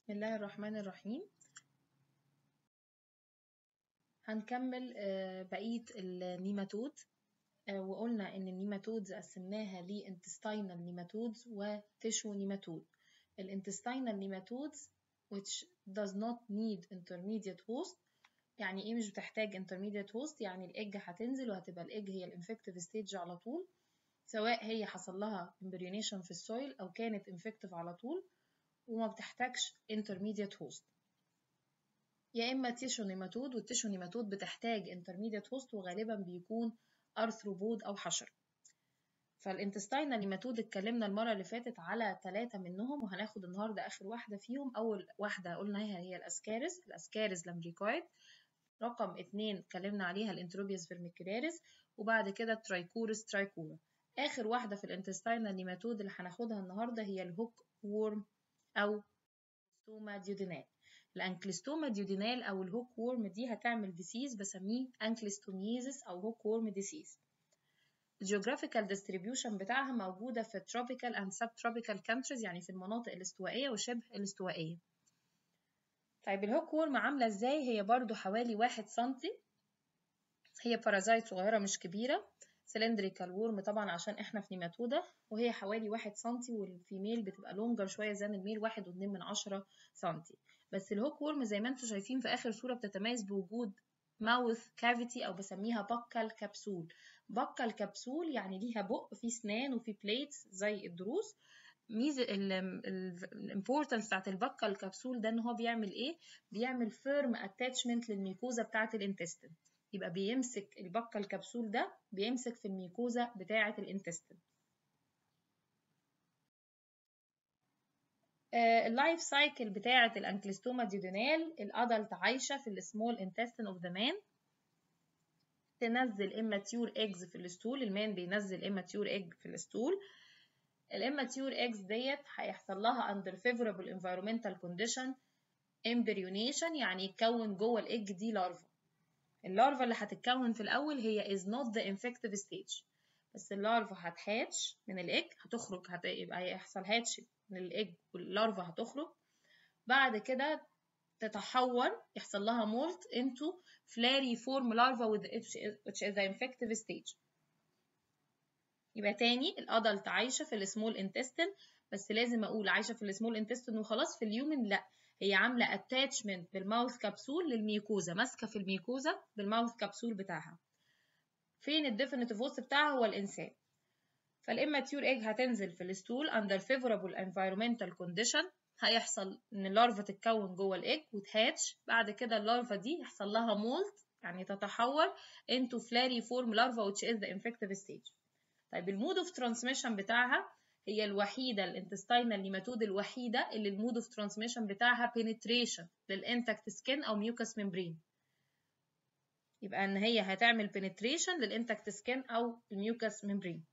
بسم الله الرحمن الرحيم. هنكمل بقية النيماتود، وقلنا ان النيماتودز قسمناها لintestinal nematodes و tissue nematode. الintestinal nematodes which does not need intermediate host. يعني ايه مش بتحتاج intermediate host؟ يعني الايج هتنزل وهتبقى الايج هي الانفكتيف ستيج على طول، سواء هي حصل لها embryonation في السويل او كانت infective على طول، وما بتحتاجش intermediate host. يا اما تيشو نيماتود، والتيشو نيماتود بتحتاج انترميديت هوست وغالبا بيكون ارثروبود او حشر. فالانتستاينال نيماتود اتكلمنا المره اللي فاتت على 3 منهم، وهناخد النهارده اخر واحده فيهم. اول واحده قلناها هي الاسكاريز لامبريكويد. رقم 2 اتكلمنا عليها الانتروبيوس فيرميكولاريس، وبعد كده الترايكورس ترايكورا. اخر واحده في الانتستاينال نيماتود اللي هناخدها النهارده هي الهوك وورم او ستوما ديودينال. الانكلستوما ديودينال او الهوك وورم دي هتعمل ديسيز بسميه انكلستوميزيس او هوك وورم ديسيز. الجيوغرافيكال ديستريبيوشن بتاعها موجوده في tropical and subtropical countries، يعني في المناطق الاستوائيه وشبه الاستوائيه. طيب الهوك وورم عامله ازاي؟ هي برضو حوالي 1 سنتي، هي بارازايت صغيره مش كبيره، سلندريكال وورم طبعا عشان احنا في نيماتودا، وهي حوالي 1 سنتي، والفيميل بتبقى لونجر شويه زي الميل 1.2 سنتي. بس الهوك وورم زي ما انتم شايفين في اخر صوره بتتميز بوجود ماوث كافيتي او بسميها بكال كبسول. بكال كبسول يعني ليها بق فيه اسنان وفيه بليتس زي الضروس. ميزه الامبورتنس بتاعت البكال كبسول ده ان هو بيعمل ايه؟ بيعمل فيرم اتاتشمنت للميكوزا بتاعت الانتستين. يبقى بيمسك البكال كبسول ده بيمسك في الميكوزا بتاعه الانتستين. اللايف سايكل بتاعه الانكلستوما ديودينال، الادلت عايشه في السمول انتستين اوف ذا مان، تنزل immature eggs في الستول. المان بينزل immature egg في الستول. الاماتيور eggs ديت هيحصل لها under favorable environmental condition embryonation، يعني يتكون جوه الايج دي لارفا. اللارفا اللي هتتكون في الاول هي is not the infective stage، بس اللارفا هتهاتش من الايج، هتخرج، يبقى هيحصل هاتش من الايج واللارفا هتخرج. بعد كده تتحور، يحصل لها molt into flariform larva which is the infective stage. يبقى تاني الادلت عايشه في السمول انتستين، بس لازم اقول عايشه في السمول انتستين وخلاص. في اليومن لا، هي عامله اتاتشمنت بالماوث كبسول للميكوزا، ماسكه في الميكوزا بالماوث كبسول بتاعها. فين الديفينيتيف هوست بتاعها؟ هو الانسان. فالاماتيور ايج هتنزل في الستول اندر فيفورابل انفايرمنتال كونديشن، هيحصل ان اللارفا تتكون جوه الايج وتهاتش. بعد كده اللارفا دي يحصل لها مولت، يعني تتحول into flariform larva which is the infective stage. طيب المود اوف ترانسميشن بتاعها، هي الوحيده الانتستينال نيماتود الوحيده اللي المود اوف ترانسميشن بتاعها penetration للانتكت سكين او ميوكس ممبرين. يبقى ان هي هتعمل penetration للانتكت سكين او الميوكس ممبرين.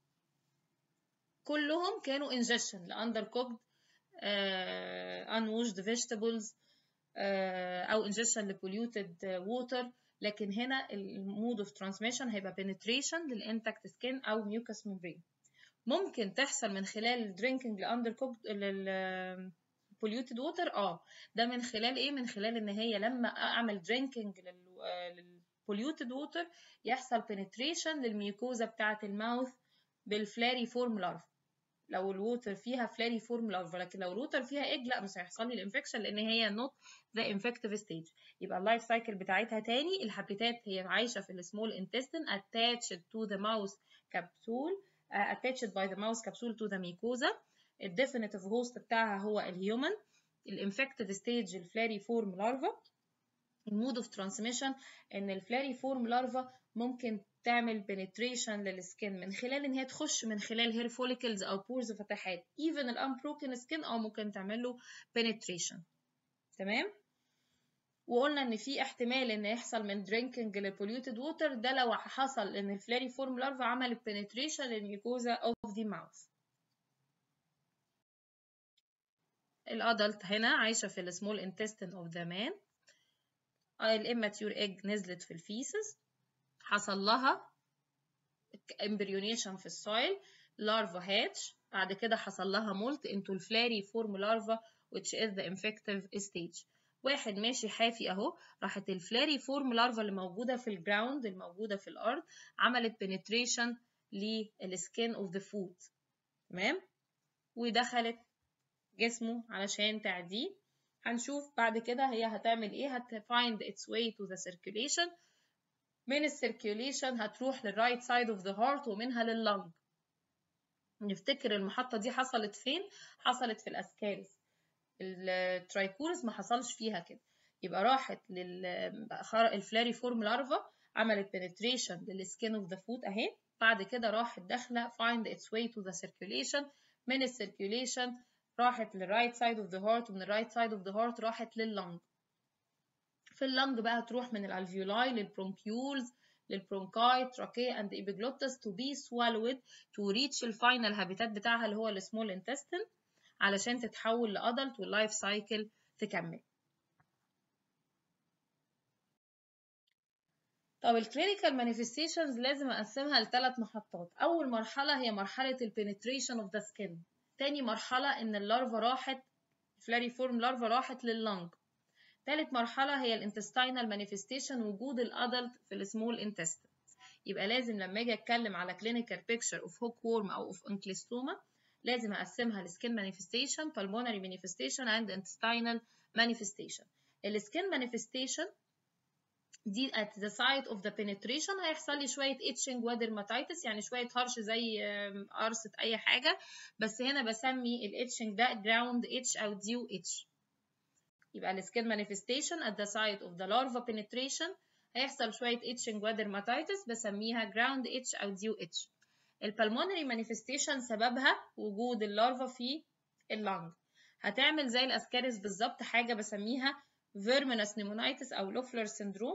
كلهم كانوا ingestion لاندر كوكد unwashed vegetables او ingestion لبوليوتد ووتر. لكن هنا المود اوف ترانسميشن هيبقى penetration للانتكت سكين او ميوكس ممبرين. ممكن تحصل من خلال درينكينج لاندر كوكد للبوليوتد ووتر. ده من خلال ايه؟ من خلال ان هي لما اعمل درينكينج للبوليوتد ووتر يحصل penetration للميوكوزا بتاعه الماوث بالفلاري فورم لارفا، لو الووتر فيها فلاري فورم لارفا. لكن لو الووتر فيها ايج لا، مش هيحصل لي الانفكشن لان هي نوت ذا انفكتيف ستيج. يبقى اللايف سايكل بتاعتها تاني، الهابيتات هي عايشه في السمول انتستين attached to the mouse capsule attached by the mouse capsule to the mucosa. الديفينيتيف هوست بتاعها هو الهيومن. الانفكتيف ستيج الفلاري فورم لارفا. المود اوف ترانسميشن ان الفلاري فورم لارفا ممكن تعمل penetration للسكين من خلال ان هي تخش من خلال هير فوليكلز او بورز فتحات even الانبروكن سكين، او ممكن تعمل له penetration. تمام. وقلنا ان في احتمال ان يحصل من درينكينج للبوليوتد ووتر، ده لو حصل ان الفلاري فورم لارفا عملت penetration للميكوزا اوف ذا ماوث. الادلت هنا عايشه في السمول انتستين اوف ذا مان. الاماتيور ايج نزلت في الفيسز، حصل لها امبريونيشن في السويل، لارفا هاتش، بعد كده حصل لها مولت انتو الفلاري فورم لارفا which is the infective stage. واحد ماشي حافي اهو، راحت الفلاري فورم لارفا اللي موجودة في الجراوند الموجودة في الأرض عملت penetration للسكين اوف ذا فود، تمام، ودخلت جسمه علشان تعديه. هنشوف بعد كده هي هتعمل ايه، find its way to the circulation. من السيركيوليشن هتروح للرايت سايد اوف ذا هارت ومنها لللنج. نفتكر المحطة دي حصلت فين؟ حصلت في الاسكاريس. الترايكورس ما حصلش فيها كده، يبقى راحت الفلاري فورم لارفا عملت penetration للسكين اوف ذا فود اهي، بعد كده راحت داخله find its way to the circulation. من السيركيوليشن راحت للرايت سايد اوف ذا هارت، ومن الرايت سايد اوف ذا هارت راحت لللنج. في اللنج بقى تروح من الالفيولاي للبرونكيولز للبرونكاي تراكيه اند ايبيجلوتس to be swallowed to reach الفاينل هابيتات بتاعها اللي هو السمول انتستين علشان تتحول لادلت واللايف سايكل تكمل. طب الكلينيكال مانيفستيشنز لازم اقسمها لثلاث محطات. اول مرحله هي مرحله البنتريشن اوف ذا سكين، تاني مرحله ان اللارفا راحت فلاري فورم لارفا راحت لللنج، ثالث مرحله هي الانتستينال مانيفستيشن وجود الادلت في السمول انتستين. يبقى لازم لما اجي اتكلم على كلينيكال بيكتشر اوف هوك وورم او اوف انكليستوما لازم اقسمها لسكين مانيفستيشن، بالمونري مانيفستيشن اند انتستينال مانيفستيشن. السكين مانيفستيشن دي at the site of the penetration هيحصل لي شويه itching ودرماتيتس، يعني شويه هرش زي قرصه اي حاجه، بس هنا بسمي الاتشنج ده جراوند اتش او ديو اتش. يبقى السكين مانيفستيشن at the site of the larva penetration هيحصل شويه itching ودرماتيتس بسميها جراوند اتش او ديو اتش. البلمونري مانيفستيشن سببها وجود اللارفا في اللنج، هتعمل زي الاسكاريس بالظبط حاجه بسميها فيرمينس نيمونايتس او لوفلر سيندروم،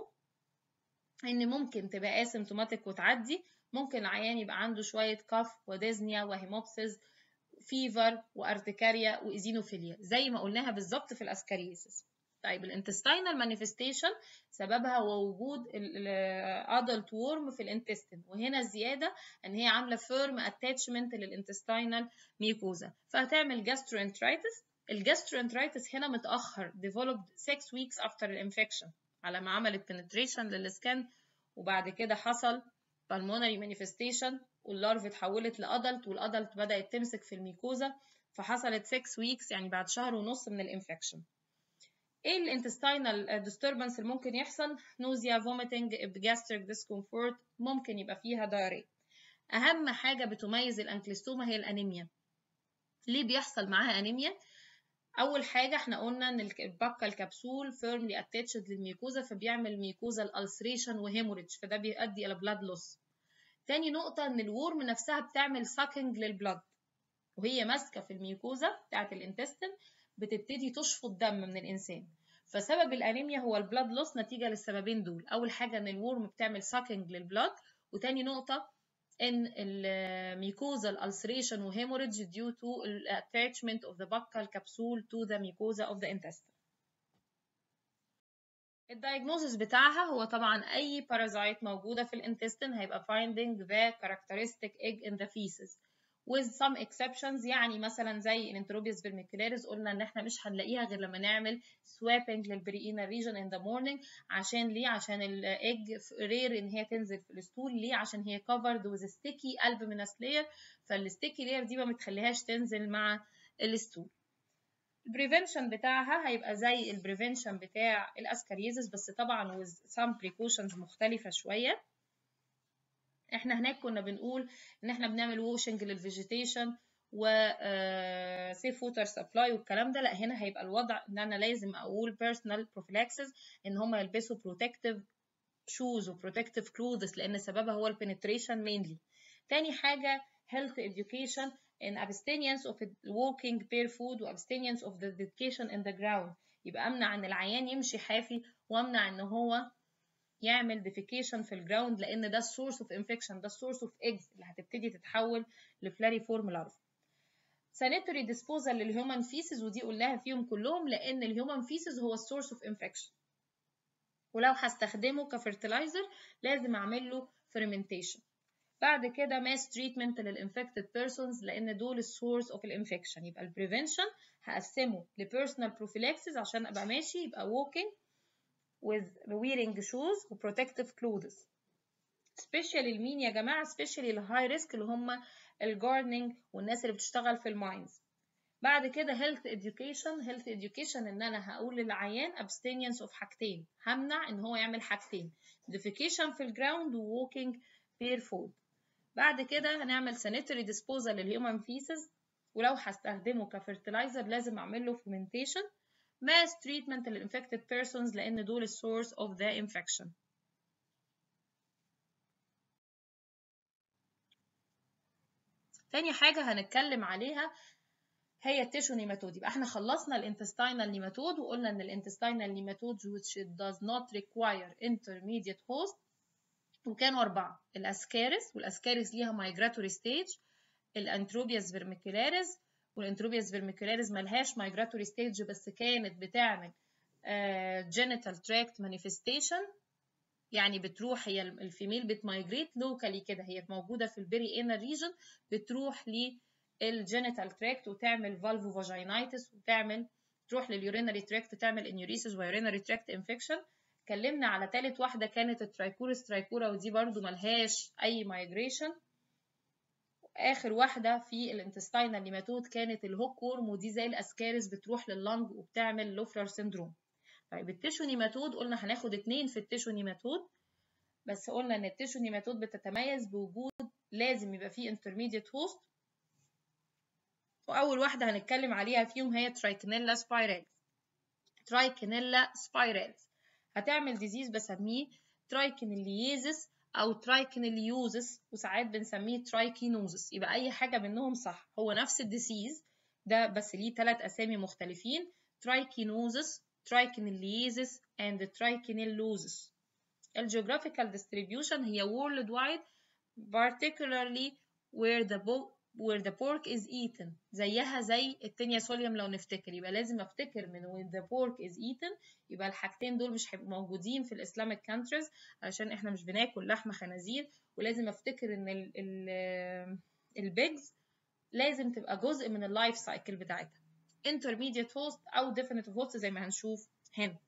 ان ممكن تبقى اسيمتوماتيك وتعدي، ممكن العيان يبقى عنده شويه كف وديزنيا وهيموبسيس فيفر وارتكاريا وايزينوفيليا زي ما قلناها بالظبط في الاسكاريسيس. طيب الانتستينال مانيفستيشن سببها هو وجود الادلت وورم في الانتستين، وهنا الزياده ان هي عامله فيرم اتاتشمنت للانتستينال ميوكوزا فهتعمل جاستروانترايتس. الجاستروانترايتس هنا متاخر developed 6 weeks after الانفكشن على ما عملت penetration للسكان، وبعد كده حصل pulmonary manifestation واللارف اتحولت لادلت والادلت بدات تمسك في الميكوزا فحصلت 6 weeks يعني بعد شهر ونص من الانفكشن. ايه الانتستينال disturbance اللي ممكن يحصل؟ نوزيا، vomiting، gastric discomfort، ممكن يبقى فيها diarrhea. اهم حاجه بتميز الانكليستوما هي الانيميا. ليه بيحصل معاها انيميا؟ اول حاجه احنا قلنا ان البكه الكبسول فيرملي اتاتشد للميكوزا فبيعمل ميكوزا الالسريشن وهيموريدج فده بيؤدي الى بلاد لوس. تاني نقطه ان الورم نفسها بتعمل ساكنج للبلاد وهي ماسكه في الميكوزا بتاعه الانتستين بتبتدي تشفط دم من الانسان، فسبب الانيميا هو البلاد لوس نتيجه للسببين دول. اول حاجه ان الورم بتعمل ساكنج للبلاد، وتاني نقطه ان الميكوزال ulceration وهيموريدج due to attachment of the buccal capsule to the mucosa of the intestine. الدايجنوزس بتاعها هو طبعا اي بارازايت موجوده في الانتستين هيبقى finding the characteristic egg in the feces with some exceptions، يعني مثلا زي الانتروبيوس فيرميكولاريس قلنا ان احنا مش هنلاقيها غير لما نعمل swapping للبريئينال region in the morning. عشان ليه؟ عشان الايج رير ان هي تنزل في الستول. ليه؟ عشان هي covered with sticky albuminous layer، فالستيكي layer دي ما بتخليهاش تنزل مع الستول. البريفنشن بتاعها هيبقى زي البريفنشن بتاع الاسكاريزس بس طبعا with some precautions مختلفه شويه. احنا هناك كنا بنقول ان احنا بنعمل ووشنج للفيجيتيشن و سيف ووتر سبلاي والكلام ده، لا هنا هيبقى الوضع ان انا لازم اقول بيرسونال بروفيلاكسس ان هم يلبسوا بروتكتيف شوز وبروتكتيف كلوذز لان سببها هو البنتريشن مينلي. تاني حاجه health education in abstinence of walking barefoot و abstinence of the defecation in the ground، يبقى امنع ان العيان يمشي حافي وامنع ان هو يعمل defecation في الجراوند لان ده السورس اوف انفكشن، ده السورس اوف ايجز اللي هتبتدي تتحول لفلاري فورم لارفا. sanitary disposal للهيومن فيسز ودي قلناها فيهم كلهم لان الهيومن فيسز هو السورس اوف انفكشن، ولو هستخدمه كفرتلايزر لازم اعمل له fermentation. بعد كده mass treatment للinfected persons لان دول السورس اوف الانفكشن. يبقى البريفنشن هقسمه لبيرسونال بروفيلاكسيس عشان ابقى ماشي، يبقى walking with wearing shoes و protective clothes. especially لمين يا جماعه؟ especially الهاي ريسك اللي هم الجاردنينج والناس اللي بتشتغل في الماينز. بعد كده health education ان انا هقول للعيان abstinence of حاجتين، همنع ان هو يعمل حاجتين، defecation في الجراوند و walking barefoot. بعد كده هنعمل sanitary disposal للhuman feces، ولو هستخدمه كفرتلايزر لازم اعمل له fermentation. mass treatment للinfected persons لان دول السورس of the infection. تاني حاجة هنتكلم عليها هي التيشو نيماتود. يبقى احنا خلصنا الانتستينال نيماتود وقلنا ان الانتستينال نيماتود which does not require intermediate host، وكانوا 4: الاسكارس، والاسكارس ليها migratory stage، الانتروبياس فيرميكولاريس، والانتروبياس فيرميكولاريس ملهاش migratory stage بس كانت بتعمل genital tract manifestation، يعني بتروح هي الفيميل بتمايجريت لوكالي كده، هي موجودة في البيري انر ريجن، بتروح للجينيتال تراكت وتعمل فالفو فاجينايتس وتعمل تروح لليورينري تراكت تعمل انيوريسيس ويورينري تراكت انفكشن. اتكلمنا على ثالث واحدة كانت الترايكورس ترايكورا، ودي برضو ملهاش أي مايجريشن. آخر واحدة في الانتستينال نيماتود كانت الهوك وورم، ودي زي الأسكارس بتروح لللنج وبتعمل لوفلر سيندروم. طيب التيشو نيماتود قلنا هناخد 2 في التيشو نيماتود، بس قلنا ان التيشو نيماتود بتتميز بوجود لازم يبقى فيه intermediate host، واول واحده هنتكلم عليها فيهم هي ترايكينيلا سبايرالز. ترايكينيلا سبايرالز هتعمل ديزيز بسميه ترايكينيليزيس او ترايكينيليوزس، وساعات بنسميه ترايكينوزس. يبقى اي حاجه منهم صح، هو نفس الديزيز ده بس ليه 3 اسامي مختلفين: ترايكينوزس، ترايكينيليزيس and ترايكينيلوزس. الجيوغرافيكال distribution هي worldwide particularly where the pork is eaten، زيها زي التينيا سوليوم لو نفتكر. يبقى لازم افتكر من when the pork is eaten، يبقى الحاجتين دول مش هيبقوا موجودين في الاسلاميك countries عشان احنا مش بناكل لحمه خنازير. ولازم افتكر ان البيجز لازم تبقى جزء من اللايف سايكل بتاعتها، intermediate host او definitive host زي ما هنشوف هنا.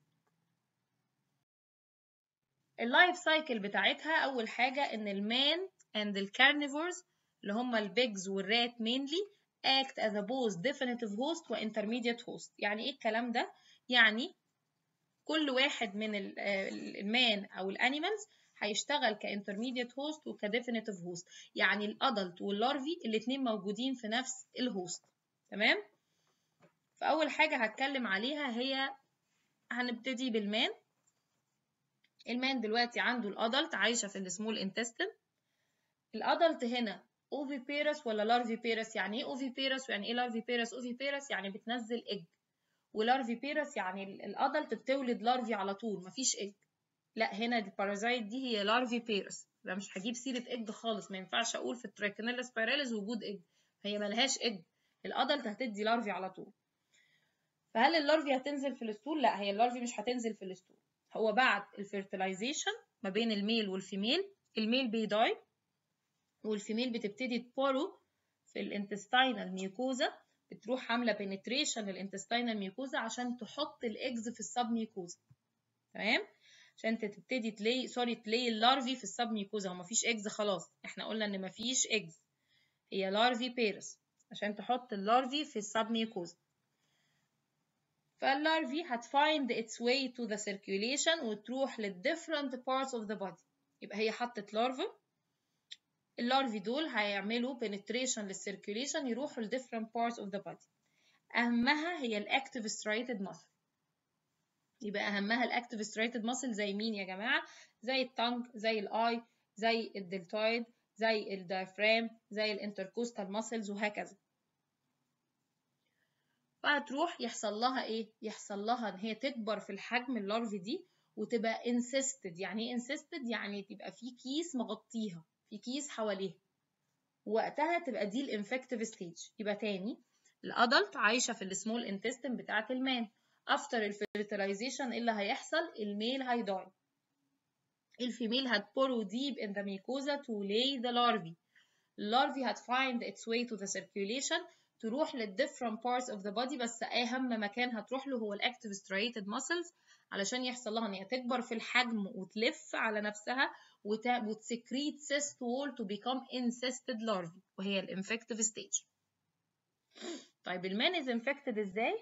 اللايف سايكل بتاعتها اول حاجه ان المان and الكارنيفورز اللي هم البيجز والرات mainly act as a both definitive host و intermediate host. يعني ايه الكلام ده؟ يعني كل واحد من المان او الانيمالز هيشتغل كانترميديت هوست وكديفينيتيف هوست، يعني الادلت واللارفي الاثنين موجودين في نفس الهوست. تمام؟ فاول حاجه هتكلم عليها هي هنبتدي بالمان. المان دلوقتي عنده الادلت عايشه في السمول انتستين. الادلت هنا اوفيبيرس ولا لارفيبيرس؟ يعني ايه اوفيبيرس ويعني ايه لارفيبيرس؟ اوفيبيرس يعني بتنزل ايج، ولارفيبيرس يعني الادلت بتولد لارفي على طول مفيش ايج. لا هنا البارازايت دي هي لارفيبيرس، يبقى مش هجيب سيره ايج خالص، ما ينفعش اقول في الترايكينيلا سبايراليز وجود ايج، هي ملهاش ايج، الادلت هتدي لارفي على طول. فهل اللارفي هتنزل في الستول؟ لا، هي اللارفي مش هتنزل في الستول. هو بعد الفيرتلايزيشن ما بين الميل والفيميل، الميل بيداي والفيميل بتبتدي تبورو في الانتستينال ميوكوزا، بتروح عامله بنتريشن للانتستينال ميوكوزا عشان تحط الايجز في السب ميوكوزا. تمام؟ عشان تبتدي تلاقي اللارفي في السب ميوكوزا. هو مفيش ايجز خلاص، احنا قلنا ان مفيش ايجز، هي لارفي بيرس عشان تحط اللارفي في السب ميوكوزا. فاللارفي هتفايند its way to the circulation وتروح للديفرنت parts of the body. يبقى هي حطت لارفا، اللارفي دول هيعملوا penetration للcirculation يروحوا ل different parts of the body. أهمها هي الactive striated muscle. يبقى أهمها الactive striated muscle زي مين يا جماعة؟ زي التانج، زي الآي، زي الدلتويد، زي الدايفرام، زي الانتركوستال muscles وهكذا. فهتروح يحصل لها ايه؟ يحصل لها ان هي تكبر في الحجم اللارفي دي وتبقى انسيستد. يعني ايه انسيستد؟ يعني تبقى في كيس مغطيها، في كيس حواليها، وقتها تبقى دي الانفكتيف ستيج. يبقى تاني الادلت عايشه في السمول انتستين بتاعه المان. افتر الفيرتلايزيشن اللي هيحصل الميل هيداي، الفيميل هتبورو deep in the mucosa to lay the larvae. larvae had find its way to the circulation تروح لل different parts of the body، بس أهم مكان هتروح له هو ال active striated muscles، علشان يحصل لها إن هي تكبر في الحجم وتلف على نفسها وتسكريت cyst wall to become encysted larvae، وهي ال infective stage. طيب المان is infected إزاي؟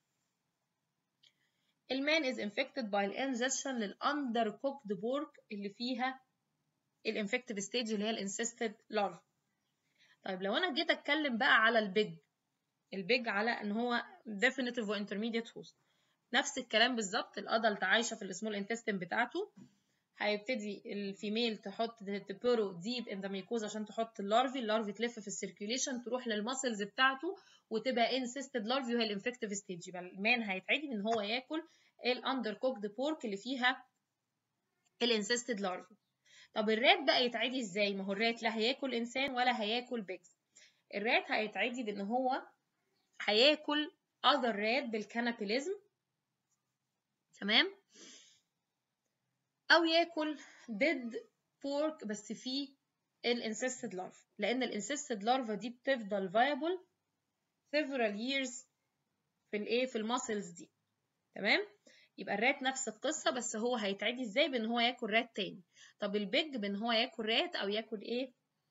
المان is infected by ingestion لل undercooked pork اللي فيها ال infective stage اللي هي ال encysted larvae. طيب لو أنا جيت أتكلم بقى على البيج على إن هو definitive و intermediate host، نفس الكلام بالظبط. الأدلت عايشة في السمول انتستين بتاعته، هيبتدي الفيميل تحط تبرو ديب ان ذا ميكوزا عشان تحط اللارفي تلف في السيركيوليشن تروح للماسلز بتاعته وتبقى انسيستد لارفي، وهي الانفكتيف ستيج. يبقى المان هيتعدي ان هو ياكل الاندر كوكد بورك اللي فيها الانسيستد لارفي. طب الرات بقى يتعدي ازاي؟ ما هو الرات لا هياكل انسان ولا هياكل بيجز. الرات هيتعدي بان هو هياكل اذر رات بالكانابيليزم، تمام، او ياكل ديد بورك بس فيه الانسيستد لارفا، لان الانسيستد لارفا دي بتفضل فايبل several years في الماسلز دي، تمام. يبقى الرات نفس القصه، بس هو هيتعدي ازاي؟ بان هو ياكل رات تاني. طب البيج بان هو ياكل رات او ياكل ايه؟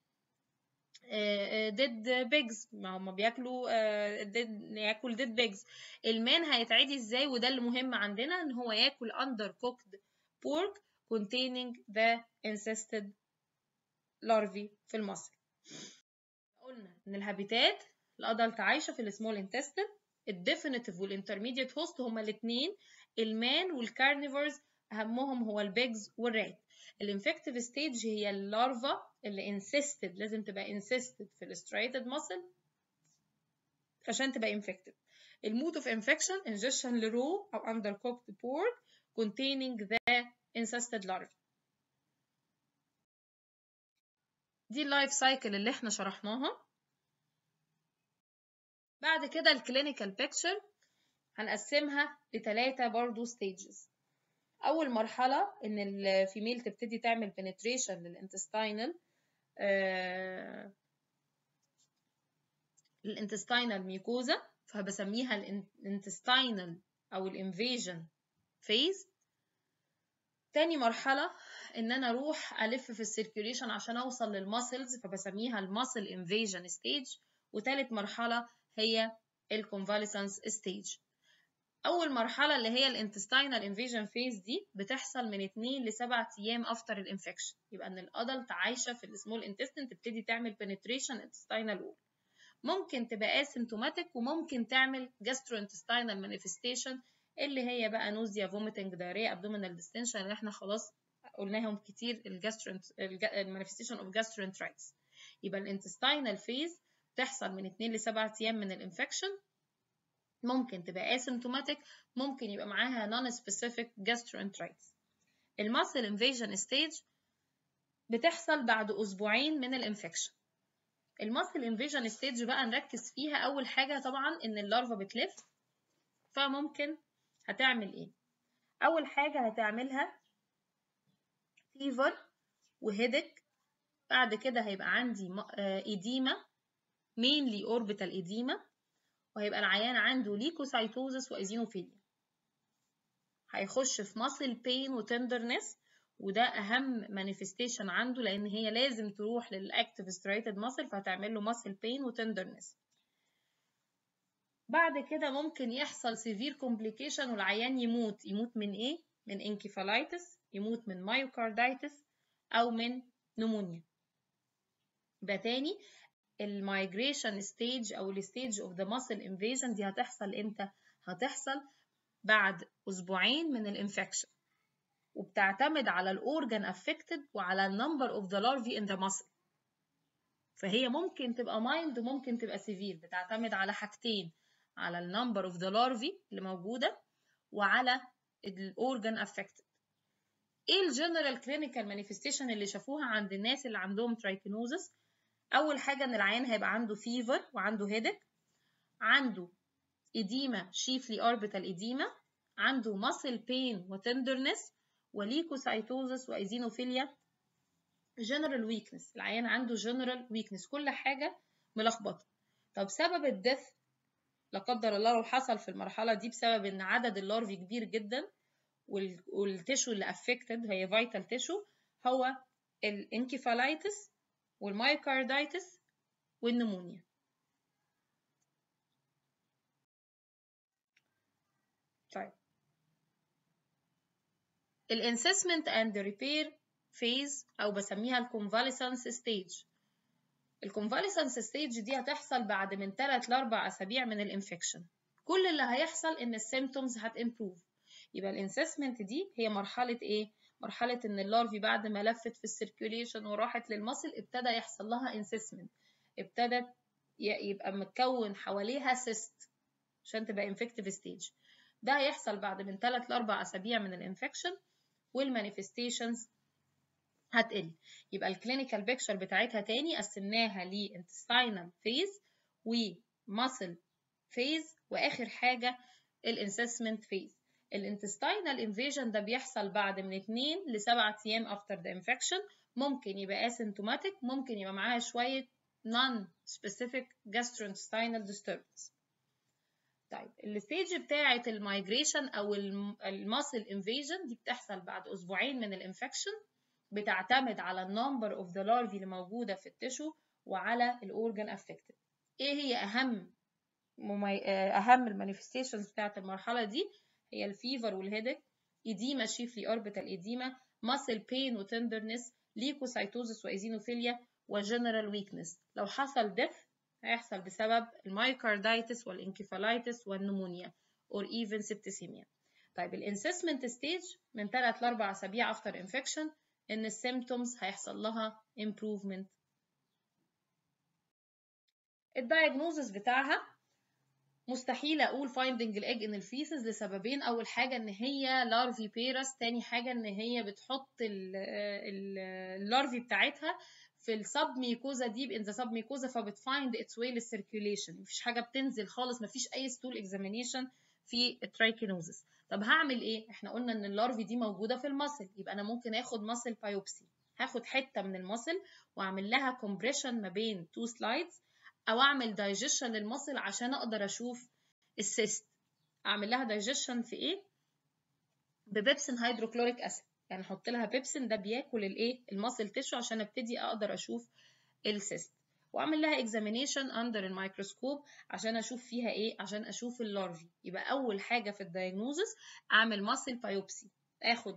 ديد بيجز، ما هم بياكلوا ياكل ديد بيجز. المان هيتعدي ازاي؟ وده اللي مهم عندنا، ان هو ياكل under cooked pork containing the encysted larvae في المصل. قلنا ان الهابيتات الادلت عايشه في السمول انتستين، الديفينيتيف والانترميديت هوست هما الاثنين المان والكارنيفورز، اهمهم هو البيجز والرات. الانفكتيف ستيج هي اللارفا اللي انسيستد، لازم تبقى انسيستد في السترايتد ماسل عشان تبقى انفكتيف. المود اوف انفكشن انجكشن لرو او اندر كوكد بورك containing the encysted larvae. دي اللايف سايكل اللي احنا شرحناها. بعد كده الكلينيكال بيكتشر هنقسمها ل3 برضو ستيجز. اول مرحله ان الفيميل تبتدي تعمل بنتريشن للانتستينال ميكوزا، فبسميها الانتستينال او الانفيجن فيز. تاني مرحله ان انا اروح الف في السيركيوليشن عشان اوصل للماسلز، فبسميها الماسل انفيجن ستيج. وتالت مرحله هي الكونفاليسنس ستيج. اول مرحله اللي هي الانتستينال انفيجن فيز دي بتحصل من 2 ل 7 ايام افتر الانفكشن. يبقى ان الادلت عايشه في السمول انتستين تبتدي تعمل بنتريشن انتستينال وول. ممكن تبقى اسيمتوماتيك وممكن تعمل جاسترو انتستينال مانيفستيشن اللي هي بقى نوزيا، فوميتنج، دايريا، ابدومينال ديستنشن اللي احنا خلاص قلناهم كتير، المانيفستيشن اوف جاسترونترايتس. يبقى الانتستينال فيز بتحصل من 2 ل 7 ايام من الانفكشن، ممكن تبقى asymptomatic، ممكن يبقى معاها non-specific gastroenteritis. الماسل انفيجن ستيج بتحصل بعد أسبوعين من الانفكشن. الماسل انفيجن ستيج بقى نركز فيها أول حاجة طبعا إن اللارفا بتلف، فممكن هتعمل إيه؟ أول حاجة هتعملها فيفر وهيدك، بعد كده هيبقى عندي إديمة mainly orbital إديمة، وهيبقى العيان عنده ليكوسايتوزس وإيزينوفيليا. هيخش في muscle pain وتندرنس، وده أهم manifestation عنده لأن هي لازم تروح للأكتيف سترايتد muscle، فهتعمل له muscle pain وتندرنس. بعد كده ممكن يحصل severe complication والعيان يموت من إيه؟ من انكيفالايتس، يموت من مايوكاردايتس، أو من نمونيا. يبقى تاني المايجريشن ستيج أو الستيج of the muscle invasion دي هتحصل إمتى؟ هتحصل بعد أسبوعين من الانفكشن، وبتعتمد على الأورجان affected وعلى النمبر of the larvae in the muscle. فهي ممكن تبقى mild وممكن تبقى severe، بتعتمد على حاجتين، على النمبر of the larvae اللي موجودة وعلى الأورجان affected. إيه الجنرال كلينيكال مانيفستيشن اللي شافوها عند الناس اللي عندهم ترايكينوزس؟ أول حاجة إن العيان هيبقى عنده فيفر وعنده هيدك، عنده إديمة chiefly orbital إديمة، عنده muscle pain وتندرنس وليكوسايتوزس وإيزينوفيليا، general weakness، العيان عنده general weakness، كل حاجة ملخبطة. طب سبب الدث لا قدر الله لو حصل في المرحلة دي بسبب ان عدد اللارفي كبير جدا والتيشو اللي افكتد هي فيتال تيشو هو الانكيفالايتس والمايوكاردايتس والنمونيا. طيب الانسسمنت اند ريبير فيز او بسميها الكونفاليسنس ستيج. الكونفاليسنس ستيج دي هتحصل بعد من 3 ل 4 اسابيع من الانفكشن. كل اللي هيحصل ان السيمبتومز هتمبروف. يبقى الانسسمنت دي هي مرحله ايه؟ مرحله ان اللارفي بعد ما لفت في السيركيوليشن وراحت للمصل ابتدى يحصل لها انسسمنت، ابتدت يبقى متكون حواليها سيست عشان تبقى انفكتيف ستيج. ده هيحصل بعد من 3 ل 4 اسابيع من الانفكشن والمانيفستيشنز هتقل. يبقى الكلينيكال بيكتشر بتاعتها تاني قسمناها لانتستينال فيز وماسل فيز واخر حاجه الانسسمنت فيز. الانتستينال انفيجن ده بيحصل بعد من 2 ل 7 ايام افتر ذا انفكشن. ممكن يبقى اسيمتوماتيك، ممكن يبقى معاها شويه non specific gastrointestinal disturbance. طيب الستيج بتاعه المايجريشن او الماسل انفيجن دي بتحصل بعد اسبوعين من الانفكشن، بتعتمد على النمبر اوف ذا لارفي اللي موجوده في التشو وعلى الاورجن افكتد. ايه هي اهم المانيفستيشنز بتاعت المرحله دي؟ هي الفيفر والهيدك، ايديما شيفلي اوربيتال ايديما، ماسل بين وتندرنس، ليكوسايتوزس وايزينوفيليا وجنرال ويكنس. لو حصل ديث هيحصل بسبب المايوكاردايتس والانكيفالايتس والنمونيا or even septicemia. طيب الانسسمنت ستيج من 3 ل 4 اسابيع افتر انفكشن ان السيمبتومز هيحصل لها improvement. الدايجنوزس بتاعها مستحيل اقول finding الايج ان الفيسز لسببين. اول حاجه ان هي لارفي بيرس، تاني حاجه ان هي بتحط اللارفي بتاعتها في السب ميكوزا ديب ان ذا سب ميكوزا فبتفايند اتس واي للسيركيوليشن. مفيش حاجه بتنزل خالص، مفيش اي ستول اكزامينيشن في الترايكينوزس. طب هعمل ايه؟ احنا قلنا ان اللارفي دي موجوده في المصل، يبقى انا ممكن اخد مصل بايوبسي، هاخد حته من المصل واعمل لها كومبريشن ما بين 2 سلايدز او اعمل دايجيشن للمصل عشان اقدر اشوف السيست. اعمل لها دايجيشن في ايه؟ ببيبسين هيدروكلوريك اسيد، يعني احط لها بيبسين ده بياكل الايه؟ المصل تيشو عشان ابتدي اقدر اشوف السيست. واعمل لها اكزامينيشن اندر الميكروسكوب عشان اشوف فيها ايه؟ عشان اشوف اللارفي. يبقى اول حاجه في الدايجنوزس اعمل ماسل بايوبسي، اخد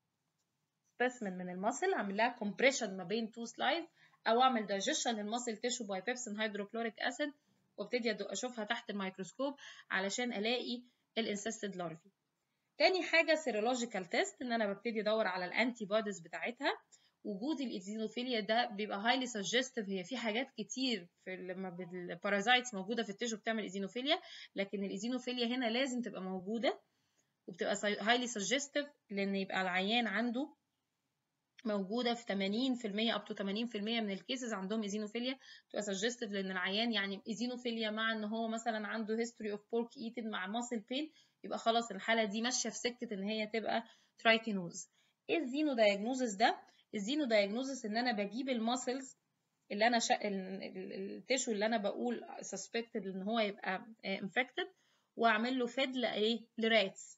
سبيسمن من المصل اعمل لها كومبريشن ما بين 2 سلايد او اعمل دايجيشن للمصل تيشو باي بيبسين هيدروكلوريك اسيد وابتدي اشوفها تحت الميكروسكوب علشان الاقي الانسستد لارفي. تاني حاجه سيرولوجيكال تيست، ان انا ببتدي ادور على الانتي بوديز بتاعتها. وجود الايزينوفيليا ده بيبقى هايلي سجستيف. هي في حاجات كتير في لما البارازايتس موجوده في التيشو بتعمل ايزينوفيليا، لكن الايزينوفيليا هنا لازم تبقى موجوده وبتبقى هايلي سجستيف، لان يبقى العيان عنده موجوده في 80% up to 80% من الكيسز عندهم ايزينوفيليا. تبقى سجستيف لان العيان يعني ايزينوفيليا مع ان هو مثلا عنده هيستوري اوف بورك ايتن مع ماسل بين، يبقى خلاص الحاله دي ماشيه في سكه ان هي تبقى ترايكينوز. ايه الزينو دايجنوزس ده؟ الزينو دايجنوزس ان انا بجيب الماسلز اللي انا التيشو اللي انا بقول سسبكتد ان هو يبقى انفكتد واعمل له فيد لايه؟ لراتس،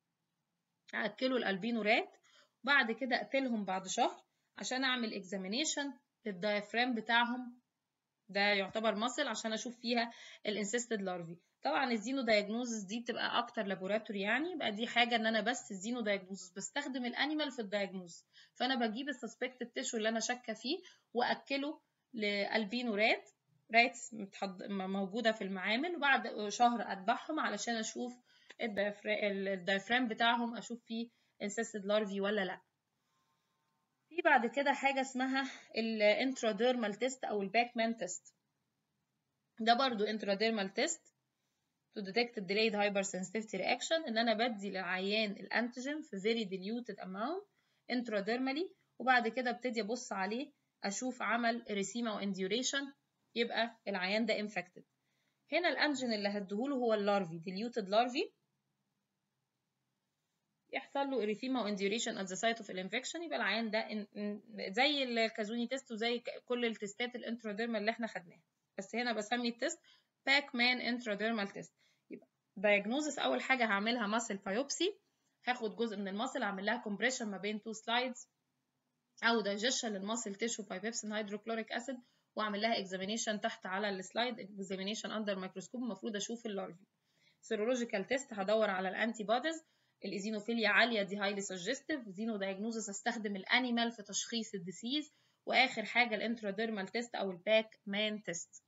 اكله الالبينو رات، وبعد كده اقتلهم بعد شهر عشان اعمل اكزامينيشن للدايفرام بتاعهم، ده يعتبر ماسل عشان اشوف فيها الانسستد لارفي. طبعا الزينو دايجنوزس دي بتبقى اكتر لابوراتوري، يعني يبقى دي حاجه ان انا بس الزينو دايجنوزس بستخدم الانيمال في الدايجنوز. فانا بجيب السسبكتد تيشو اللي انا شاكه فيه واكله لالبينو راتس موجوده في المعامل، وبعد شهر اذبحهم علشان اشوف الدايفرام بتاعهم اشوف فيه انسستد لارفي ولا لا. في بعد كده حاجه اسمها الانتراديرمال تيست او الباكمان تيست. ده برضو انتراديرمال تيست to detect delayed hypersensitivity reaction، ان انا بدي للعيان الانتيجين في very diluted amount intradermally، وبعد كده ابتدي ابص عليه اشوف عمل اريثيما وانديوريشن، يبقى العيان ده infected. هنا الانتيجين اللي هديهوله هو اللارفي diluted larvae، يحصل له اريثيما وانديوريشن at the site of الانفكشن، يبقى العيان ده زي الكازوني تيست وزي كل التستات الانتراديرمال اللي احنا خدناها، بس هنا بسمي التيست باك مان انتراديرمال تيست. يبقى diagnosis اول حاجه هعملها ماسل بايوبسي، هاخد جزء من الماسل اعمل لها كومبريشن ما بين 2 سلايدز او دايجيشن للماسل تيشو باي بيبسين هيدروكلوريك اسيد، واعمل لها اكزامينيشن تحت على السلايد، اكزامينيشن اندر ميكروسكوب، المفروض اشوف اللارفي. سيرولوجيكال تيست هدور على الانتي بوديز، الايزينوفيليا عاليه دي هايلي سجستيف. زينو دايجنوزس استخدم الانيمال في تشخيص الديسيز. واخر حاجه الانتراديرمال تيست او الباك مان تيست.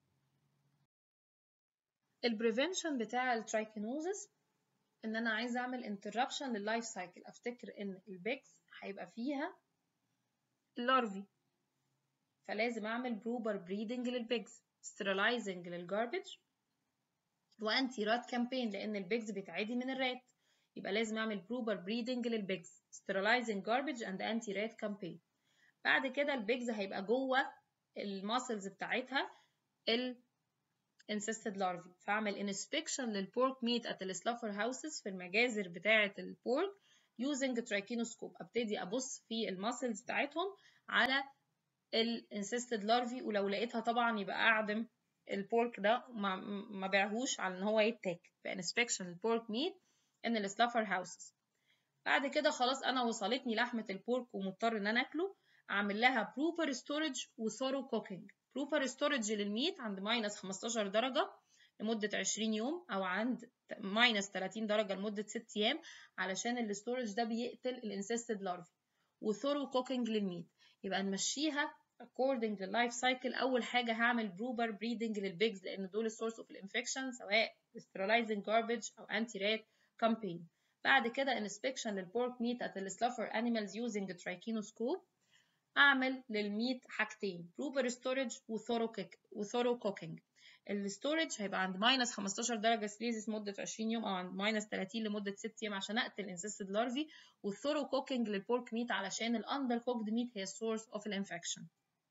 البريفنشن بتاع الترايكينوزس ان انا عايزه اعمل انتربشن لللايف سايكل. افتكر ان البيكس هيبقى فيها اللارفي، فلازم اعمل بروبر بريدنج للبيجز، ستيرلايزنج للجاربج، وانتي رات كامبين لان البيجز بيتعدي من الرات، يبقى لازم اعمل بروبر بريدنج للبيجز، ستيرلايزنج جاربج اند انتي رات كامبين. بعد كده البيجز هيبقى جوه الماسلز بتاعتها الانسيستد لارفي، فاعمل انسبكشن للبورك ميت ات السلافر هاوسز في المجازر بتاعه البورك يوزنج ترايكينوسكوب. ابتدي ابص في الماسلز بتاعتهم على الانسيستد لارفي، ولو لقيتها طبعا يبقى اعدم البورك ده ما بيعهوش على ان هو يتاكل. فانسبكشن البورك ميت ان السلافر هاوسز. بعد كده خلاص انا وصلتني لحمه البورك ومضطر ان انا اكله، اعمل لها بروبر ستورج وثورو كوكينج. بروبر ستورج للميت عند ماينس 15 درجه لمده 20 يوم او عند ماينس 30 درجه لمده 6 ايام، علشان الستورج ده بيقتل الانسيستد لارفي. وثورو كوكينج للميت، يبقى نمشيها according to life cycle. اول حاجه هعمل بروبر بريدنج للبيجز لان دول السورس اوف الانفكشن، سواء sterilizing garbage او anti rat campaign. بعد كده inspection للبورك ميت at the slaughter animals using trichinoscope. اعمل للميت حاجتين، بروبر ستورج وثورو كوكينج. الستورج هيبقى عند ماينس 15 درجه سليزيس مده 20 يوم او عند ماينس 30 لمده 6 ايام عشان اقتل انسيستد لارفي. والثورو كوكينج للبورك ميت علشان الاندر كوكد ميت هي السورس اوف الانفكشن.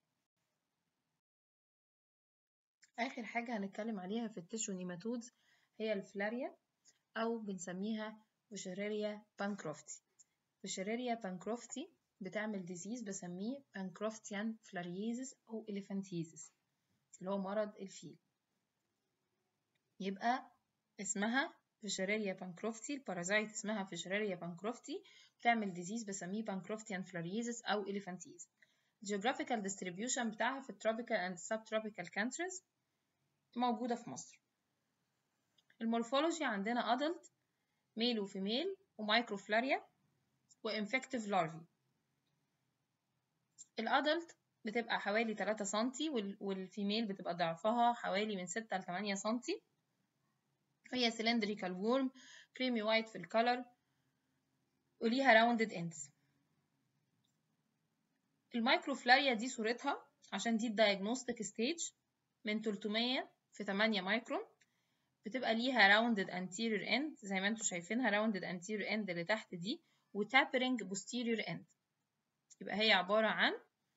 آخر حاجة هنتكلم عليها في التيشو نيماتودز هي الفلاريا أو بنسميها فيشيريريا بانكروفتي. فيشيريريا بانكروفتي بتعمل ديزيز بسميه بانكروفتيان فلارييزس أو إليفانتيزس اللي هو مرض الفيل. يبقى اسمها فيشيريريا بانكروفتي، البارازايت اسمها فيشيريريا بانكروفتي، بتعمل ديزيز بسميه بانكروفتيان فلارييزس أو إليفانتيزس. geographical distribution بتاعها في التروبيكال and subtropical countries، موجودة في مصر. المورفولوجي عندنا adult ميل وفيميل ومايكروفلاريا وانفكتيف لارفي. الادلت بتبقى حوالي 3 سنتي والفيميل بتبقى ضعفها حوالي من 6 ل 8 سنتي. هي سلندريكال وورم كريمي وايت في الكالر وليها راوندد اندز. المايكروفلاريا دي صورتها عشان دي الدايجنوستيك ستيج من 300 في 8 مايكرون، بتبقى ليها راوندد anterior end زي ما انتم شايفينها، راوندد anterior end اللي تحت دي وتابرنج posterior end. يبقى هي عبارة عن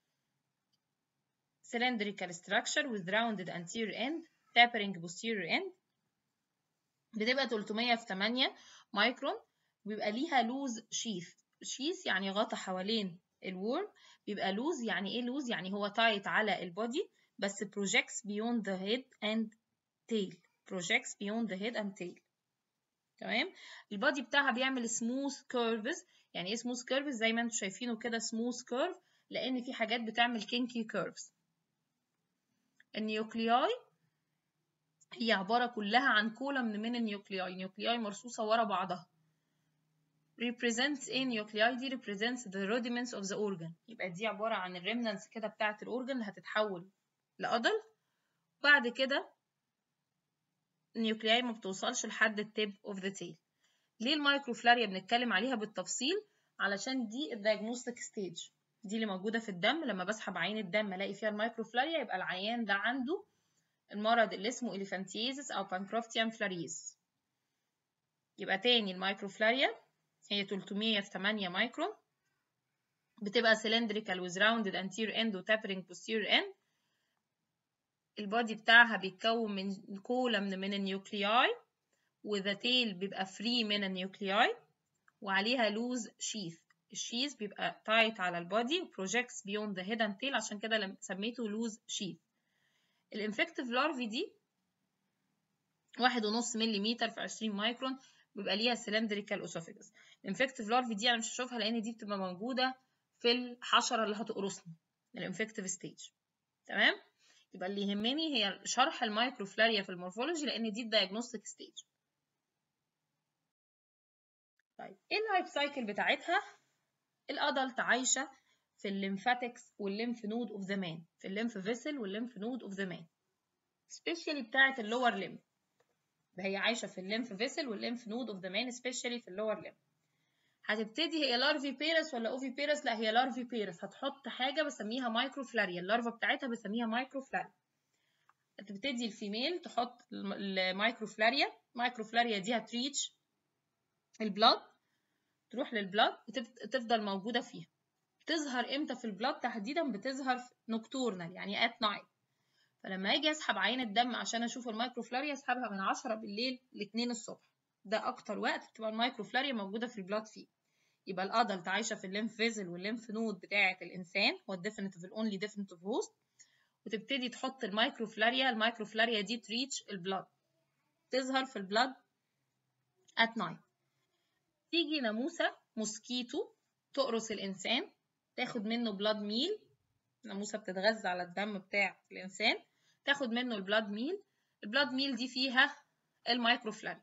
cylindrical structure with rounded anterior end tapering posterior end. بتبقى 300 في 8 مايكرون، بيبقى ليها لوز شيث يعني غطا حوالين الورم. بيبقى لوز يعني ايه لوز؟ يعني هو تايت على البودي بس projects beyond the head and tail. projects beyond the head and tail. تمام. البودي بتاعها بيعمل smooth curves. يعني ايه smooth curves؟ زي ما انتم شايفينه كده smooth curve لان في حاجات بتعمل kinky curves. النيوكلياي هي عبارة كلها عن كولم من النيوكلياي، نيوكلياي مرصوصة ورا بعضها. represents ايه نيوكلياي دي؟ represents the rudiments of the organ. يبقى دي عبارة عن الريمنانس كده بتاعة الأورجن اللي هتتحول لأدل. بعد كده النيوكلياي ما بتوصلش لحد التيب اوف ذا تيل. ليه المايكروفلاريا بنتكلم عليها بالتفصيل؟ علشان دي الدايجنوستيك ستيج، دي اللي موجودة في الدم. لما بسحب عين الدم الاقي فيها المايكروفلاريا يبقى العيان ده عنده المرض اللي اسمه إليفانتيزس أو بانكروفتيان فلاريز. يبقى تاني المايكروفلاريا هي 300 في 8 مايكرون، بتبقى cylindrical with rounded anterior end و tapering posterior end. البودي بتاعها بيتكون من كولم من النيوكلياي وذا تيل بيبقى فري من النيوكلياي وعليها لوز شيث. الشيث بيبقى تايت على البودي و projects beyond the head and tail عشان كده سميته لوز شيث. الانفكتيف لارفي دي 1.5 ملم في 20 مايكرون، بيبقى ليها سلندريكال اسوفيجس. الانفكتيف لارفي دي انا مش هشوفها لان دي بتبقى موجوده في الحشره اللي هتقرصني، الانفكتيف ستيج. تمام؟ يبقى اللي يهمني هي شرح المايكروفلاريا في المورفولوجي لان دي الدايجنوستيك ستيج. طيب ايه اللايف سايكل بتاعتها؟ الادلت عايشه في الليمفاتكس والليمف نود اوف ذا مان، في الليمف فيسل والليمف نود اوف ذا مان، سبيشالي بتاعه اللور ليمف. هي عايشه في الليمف فيسل والليمف نود اوف ذا مان سبيشالي في اللور ليمف. هتبتدي هي لارفي بيرس ولا اوفي بيرس؟ لا هي لارفي بيرس. هتحط حاجه بسميها مايكروفلاريا، اللارفا بتاعتها بسميها مايكروفلاريا. هتبتدي الفيميل تحط المايكروفلاريا، المايكروفلاريا دي هتريتش البلاد، تروح للبلاد وتفضل موجوده فيها. تظهر امتى في البلاد تحديدا؟ بتظهر نوكتورنال يعني ات نايت. فلما اجي اسحب عينه دم عشان اشوف المايكروفلاريا اسحبها من 10 بالليل ل 2 الصبح، ده اكتر وقت بتبقى المايكروفلاريا موجوده في البلاد فيه. يبقى الادلت عايشه في الليمف فيزل والليمف نود بتاعه الانسان، هو الديفينيتيف الاونلي ديفينيتيف هوست، وتبتدي تحط المايكروفلاريا. المايكروفلاريا دي تريتش البلاد، تظهر في البلاد ات نايت. تيجي ناموسه موسكيتو تقرص الانسان، تاخد منه بلاد ميل. ناموسه بتتغذى على الدم بتاع الانسان، تاخد منه البلاد ميل. البلاد ميل دي فيها المايكروفلاريا.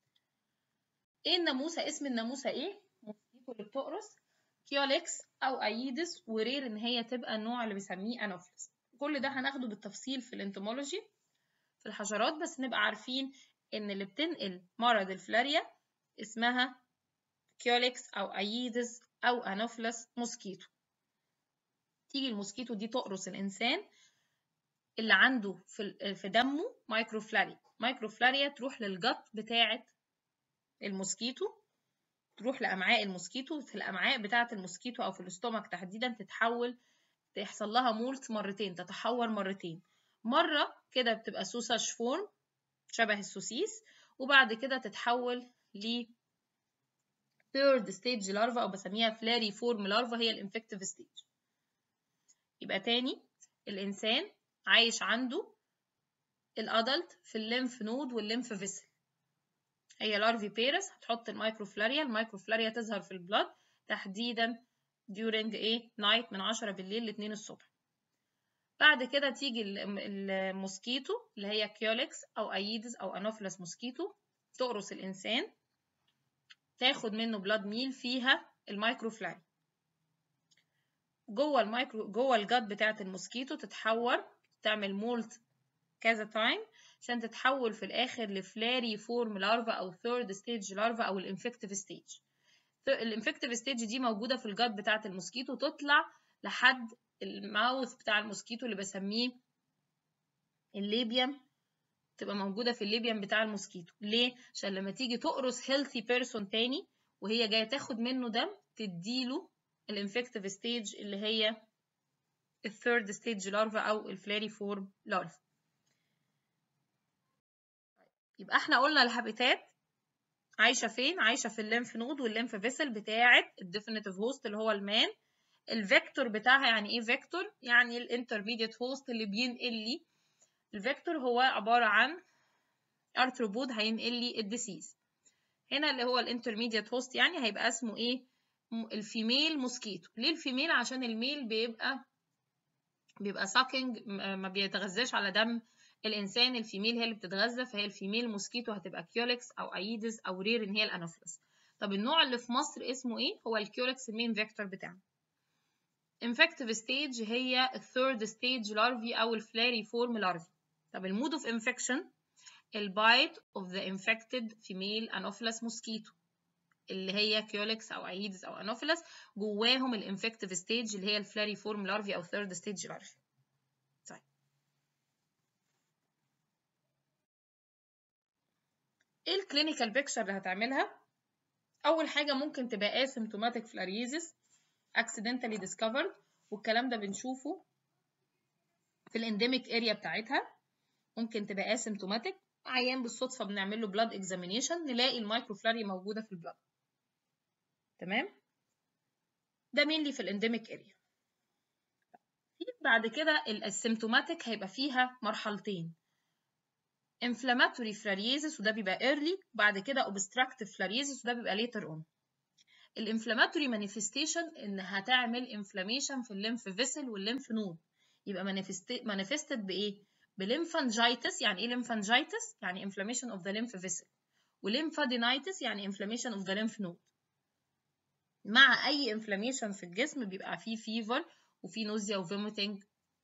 ايه الناموسه؟ اسم الناموسه ايه؟ موسكيتو اللي بتقرص، كيوليكس او ايدس، ورير ان هي تبقى النوع اللي بيسميه انوفلس. كل ده هناخده بالتفصيل في الانتومولوجي في الحشرات، بس نبقى عارفين ان اللي بتنقل مرض الفلاريا اسمها كيوليكس او ايدس او انوفلس موسكيتو. تيجي الموسكيتو دي تقرص الانسان اللي عنده في دمه مايكروفلاريا. مايكروفلاريا تروح للجت بتاعه الموسكيتو، تروح لامعاء الموسكيتو. في الامعاء بتاعه الموسكيتو او في الاستومك تحديدا تتحول، تحصل لها مولت مرتين، تتحور مرتين. مره كده بتبقى سوساج فورم شبه السوسيس، وبعد كده تتحول ل ثيرد ستيج لارفا او بسميها فلاري فورم لارفا، هي الانفكتيف ستيج. يبقى تاني الانسان عايش عنده الادلت في الليمف نود والليمف فيسل، هي لارفي بيرس. هتحط المايكروفلاريا، المايكروفلاريا تظهر في البلاد تحديدا during ايه نايت من 10 بالليل ل 2 الصبح. بعد كده تيجي الموسكيتو اللي هي كيوليكس او ايدس او انوفيلس موسكيتو تقرص الانسان، تاخد منه بلاد ميل فيها المايكروفلاريا. جوه الجات بتاعه الموسكيتو تتحور، تعمل مولت كذا تايم عشان تتحول في الاخر لفلاري فورم لارفا او ثيرد ستيج لارفا او الانفكتيف ستيج. الانفكتيف ستيج دي موجوده في الجات بتاعه الموسكيتو، تطلع لحد الماوث بتاع الموسكيتو اللي بسميه الليبيوم، تبقى موجوده في الليبيوم بتاع الموسكيتو. ليه؟ عشان لما تيجي تقرص هيلثي بيرسون تاني وهي جايه تاخد منه دم تديله الانفكتيف ستيج اللي هي الثيرد ستيج لارفا او الفلاري فورم لارفا. يبقى احنا قلنا الهابيتات عايشه فين؟ عايشه في الليمف نود والليمف فيسل بتاعه الديفينيتيف هوست اللي هو المان. الفيكتور بتاعها يعني ايه فيكتور؟ يعني الانترميديت هوست اللي بينقل لي. الفيكتور هو عباره عن ارثروبود هينقل لي الديسيز. هنا اللي هو الانترميديت هوست يعني هيبقى اسمه ايه؟ الفيميل موسكيتو. ليه الفيميل؟ عشان الميل بيبقى ساكينج، ما بيتغذاش على دم الانسان. الفيميل هي اللي بتتغذى، فهي الفيميل موسكيتو هتبقى كيوليكس او ايدس او رير ان هي الانوفلس. طب النوع اللي في مصر اسمه ايه؟ هو الكيوليكس المين فيكتور بتاعنا. infective stage هي الثيرد ستيج لارفي او الفلاري فورم لارفي. طب المود اوف انفكشن البايت اوف ذا infected female anopheles mosquito اللي هي كيوليكس او ايدس او انوفيلس، جواهم الانفكتيف ستيج اللي هي الفلاري فورم لارفي او ثيرد ستيج لارفي. طيب ايه الكلينيكال بيكتشر اللي هتعملها؟ اول حاجه ممكن تبقى اسيمتوماتيك فلاريزيس accidentally discovered، والكلام ده بنشوفه في الانديميك اريا بتاعتها. ممكن تبقى اسيمتوماتيك، عيان بالصدفه بنعمل له بلاد اكزامينيشن نلاقي المايكروفلاريا موجوده في البلاد. تمام؟ ده مينلي في الانديميك اريا. بعد كده الاسيمتوماتيك هيبقى فيها مرحلتين. inflammatory فلاريزس وده بيبقى early، وبعد كده obstructive فلاريزس وده بيبقى later on. الانفلاماتوري مانيفستيشن ان هتعمل انفلاميشن في الليمف فيسل والليمف نود، يبقى مانيفستد بايه؟ بليمفانجيتس. يعني ايه ليمفانجيتس؟ يعني inflammation of the lymph vessel، وليمفادينايتس يعني inflammation of the lymph node. مع اي انفلاميشن في الجسم بيبقى فيه فيفر وفيه نوزيا وفوميتنج،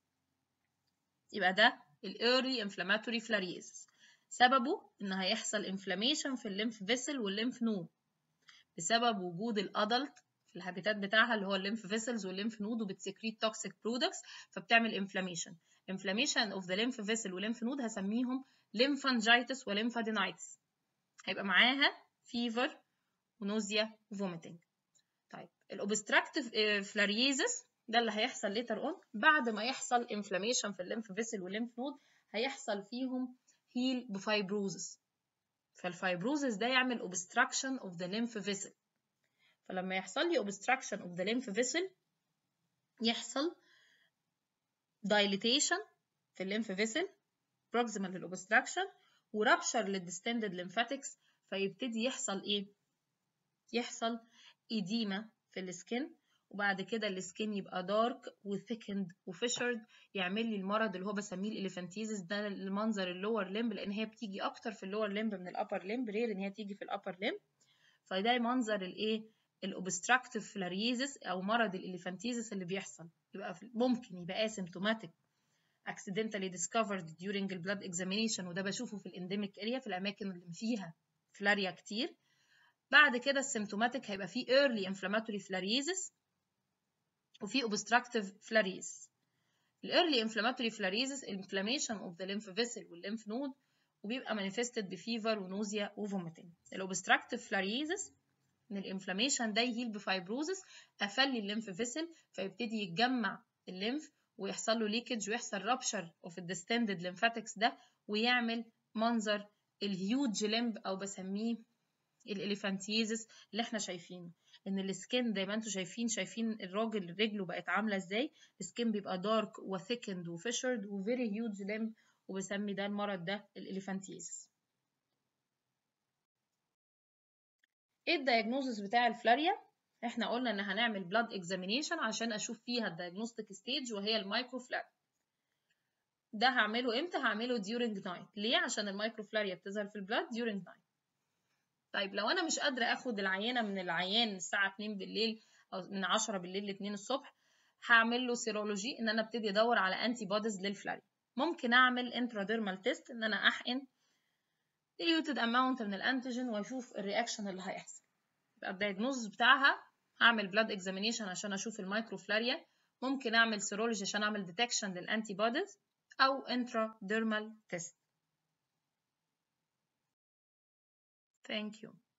يبقى ده الايرلي انفلاماتوري فلاريزس. سببه ان هيحصل انفلاميشن في الليمف فيسل والليمف نود بسبب وجود الادلت في الهابيتات بتاعها اللي هو الليمف فيسلز والليمف نود، وبتسكريت توكسيك برودكتس فبتعمل انفلاميشن اوف ذا lymph فيسل والليمف نود، هسميهم ليمفانجيتس وليمفادينايتس. هيبقى معاها فيفر ونوزيا وفوميتنج. طيب الاوبستراكتيف فلاريزس ده اللي هيحصل ليتر اون بعد ما يحصل انفلاميشن في الليمف فيسل والليمف نود، هيحصل فيهم هيل بفايبروزس. فالفايبروزس ده يعمل obstruction of the lymph vessel. فلما يحصل لي obstruction of the lymph vessel يحصل dilatation في الليمف vessel proximal للobstruction ورابشر للديستندد lymphatics، فيبتدي يحصل ايه؟ يحصل إديمة في السكين، وبعد كده السكين يبقى دارك وثيكند وفيشرد، يعمل لي المرض اللي هو بسميه الاليفانتيزس. ده المنظر اللور ليمب، لان هي بتيجي اكتر في اللور ليمب من الابر ليمب، رير ان هي تيجي في الابر ليمب. فده منظر الايه؟ الاوبستراكتيف فلاريزس او مرض الاليفانتيزس اللي بيحصل. يبقى ممكن يبقى اسيمتوماتيك accidentally discovered during the blood examination، وده بشوفه في الانديميك اريا في الاماكن اللي فيها فلاريا كتير. بعد كده السيمتوماتيك هيبقى فيه early inflammatory flaresis وفي obstructive flaresis. early inflammatory flaresis inflammation of the lymph vessel والlymph node، وبيبقى manifested بفيفر ونوزيا وفوميتنج. obstructive flaresis ان الانفلاميشن ده يهيل بفايبروزس، قفل لي الليمف فيسل فيبتدي يتجمع الليمف ويحصل له ليكج ويحصل رابشر اوف الديستندد ليمفاتكس ده، ويعمل منظر الهيوج ليمب او بسميه الاليفانتيزس اللي احنا شايفينه. ان السكين زي ما انتم شايفين الراجل رجله بقت عامله ازاي، السكين بيبقى دارك وثيكند وفيشرد وفيري هيوج ليمب، وبسمي ده المرض ده الاليفانتيزس. ايه الدايجنوزس بتاع الفلاريا؟ احنا قلنا ان هنعمل بلاد اكزامينيشن عشان اشوف فيها الدايجنوستيك ستيج وهي المايكرو فلاريا. ده هعمله امتى؟ هعمله during night. ليه؟ عشان المايكرو فلاريا بتظهر في البلاد during night. طيب لو انا مش قادره اخد العينه من العيان الساعه 2 بالليل او من 10 بالليل ل 2 الصبح، هعمل له سيرولوجي ان انا ابتدي ادور على انتي بوديز للفلاريا. ممكن اعمل انتراديرمال تيست ان انا احقن diluted amount من الانتيجين واشوف الرياكشن اللي هيحصل. يبقى الدايجنوز بتاعها هعمل بلاد اكزامينيشن عشان اشوف المايكرو فلاريا، ممكن اعمل سيرولوجي عشان اعمل ديتكشن للانتي بوديز، او انتراديرمال تيست. Thank you.